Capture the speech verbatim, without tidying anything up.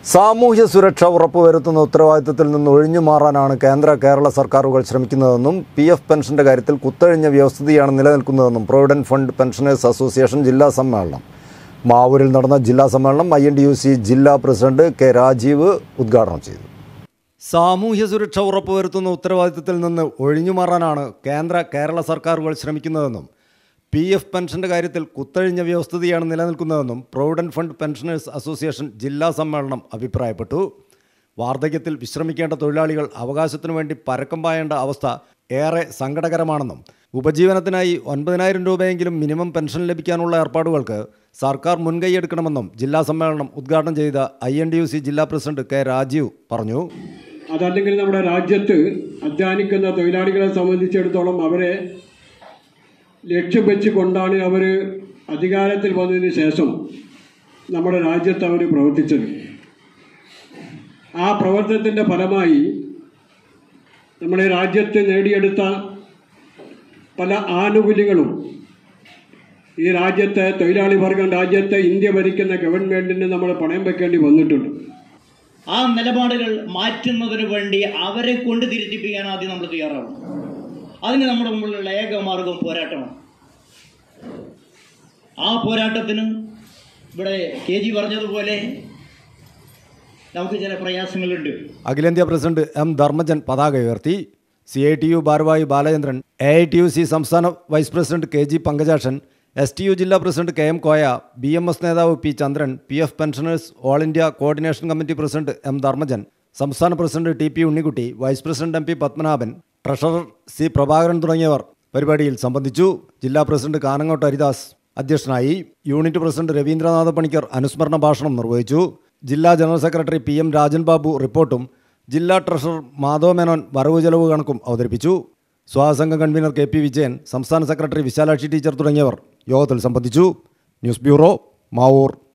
സാമൂഹ്യ സുരക്ഷ ഉറപ്പുവരുത്തുന്ന ഉത്തരവാദിത്തത്തിൽ നിന്ന് ഒഴിഞ്ഞു മാറാനാണ് കേന്ദ്ര കേരള സർക്കാരുകൾ ശ്രമിക്കുന്നതെന്നും പി എഫ് പെൻഷന്റെ കാര്യത്തിൽ കുത്തഴിഞ്ഞ വ്യവസ്ഥിതിയാണ് നിലനിൽക്കുന്നതെന്നും പ്രൊവിഡന്റ് ഫണ്ട് പെൻഷനേഴ്സ് അസോസിയേഷൻ ജില്ലാ സമ്മേളനം മാവൂരിൽ നടന്ന ജില്ലാ സമ്മേളനം I N T U C ജില്ലാ പ്രസിഡന്റ് കെ രാജീവ് ഉദ്ഘാടനം ചെയ്തു. സാമൂഹ്യ സുരക്ഷ ഉറപ്പുവരുത്തുന്ന ഉത്തരവാദിത്തത്തിൽ നിന്ന് ഒഴിഞ്ഞു മാറാനാണ് കേന്ദ്ര കേരള സർക്കാരുകൾ ശ്രമിക്കുന്നതെന്നും പി എഫ് പെൻഷന്റെ കാര്യത്തിൽ കുത്തഴിഞ്ഞ വ്യവസ്ഥിതിയാണ് നിലനിൽക്കുന്നതെന്നും പ്രൊവിഡന്റ് ഫണ്ട് പെൻഷനേഴ്സ് അസോസിയേഷൻ ജില്ലാ സമ്മേളനം അഭിപ്രായപ്പെട്ടു. വാർദ്ധക്യത്തിൽ വിശ്രമിക്കേണ്ട തൊഴിലാളികൾ അവകാശത്തിനു വേണ്ടി പരക്കം പായേണ്ട അവസ്ഥ ഏറെ സങ്കടകരമാണെന്നും ഉപജീവനത്തിനായി ഒൻപതിനായിരം രൂപയെങ്കിലും മിനിമം പെൻഷൻ ലഭിക്കാനുള്ള ഏർപ്പാടുകൾക്ക് സർക്കാർ മുൻകൈയെടുക്കണമെന്നും ജില്ലാ സമ്മേളനം ഉദ്ഘാടനം ചെയ്ത I N T U C ജില്ലാ പ്രസിഡന്റ് കെ രാജീവ് പറഞ്ഞു. അതല്ലെങ്കിൽ നമ്മുടെ രാജ്യത്ത് അധ്വാനിക്കുന്ന തൊഴിലാളികളെ സംബന്ധിച്ചിടത്തോളം അവരെ ലക്ഷ്യം വെച്ചുകൊണ്ടാണ് അവർ അധികാരത്തിൽ വന്നതിന് ശേഷം നമ്മുടെ രാജ്യത്ത് അവർ പ്രവർത്തിച്ചത്. ആ പ്രവർത്തനത്തിൻ്റെ ഫലമായി നമ്മുടെ രാജ്യത്ത് നേടിയെടുത്ത പല ആനുകൂല്യങ്ങളും ഈ രാജ്യത്തെ തൊഴിലാളി വർഗം രാജ്യത്തെ ഇന്ത്യ ഭരിക്കുന്ന ഗവൺമെൻറ്റിന് നമ്മൾ പണയം വെക്കേണ്ടി വന്നിട്ടുണ്ട്. ആ നിലപാടുകൾ മാറ്റുന്നതിന് വേണ്ടി അവരെ കൊണ്ട് തിരിച്ചിപ്പിക്കാൻ ആദ്യം നമ്മൾ തയ്യാറാവും. അതിന് നമ്മുടെ മുമ്പിലുള്ള ഏക മാർഗം പോരാട്ടമാണ്. ആ പോരാട്ടത്തിന് ഇവിടെ കെ ജി പറഞ്ഞതുപോലെ നമുക്ക് ചില പ്രയാസങ്ങളുണ്ട്. അഖിലേന്ത്യാ പ്രസിഡന്റ് എം ധർമ്മജൻ പതാക ഉയർത്തി. സി ഐ ടി യു ഭാരവാഹി Balachandran, A I T U C സംസ്ഥാന vice president K G Pankajakshan, S T U ജില്ലാ president K M Koya, B M S നേതാവ് P Chandran, P F pensioners all India coordination committee president M Dharmajan, സംസ്ഥാന president T P Unnikutty, vice president M P Padmanabhan, treasurer C Prabhakaran തുടങ്ങിയവർ പരിപാടിയിൽ സംബന്ധിച്ചു. ജില്ലാ president Kanangot Haridas അധ്യക്ഷനായി. Unit president Rabindranath Panicker അനുസ്മരണ ഭാഷണം നിർവഹിച്ചു. ജില്ലാ general secretary P M Rajan Babu റിപ്പോർട്ടും ജില്ലാ ട്രഷറർ മാധവ മേനോൻ വരവ് ചെലവ് കണക്കും അവതരിപ്പിച്ചു. സ്വാസംഘ കൺവീനർ കെ പി വിജയൻ, സംസ്ഥാന സെക്രട്ടറി വിശാലാക്ഷി ടീച്ചർ തുടങ്ങിയവർ യോഗത്തിൽ സംബന്ധിച്ചു. News bureau, Mavoor.